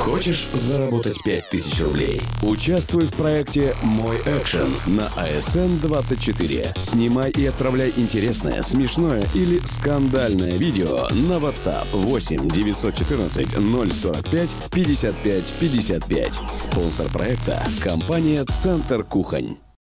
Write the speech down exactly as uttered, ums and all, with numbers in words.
Хочешь заработать пять тысяч рублей? Участвуй в проекте «Мой экшен» на А Эс Эн двадцать четыре. Снимай и отправляй интересное, смешное или скандальное видео на WhatsApp восемь девятьсот четырнадцать ноль сорок пять пятьдесят пять пятьдесят пять. Спонсор проекта – компания «Центр Кухонь».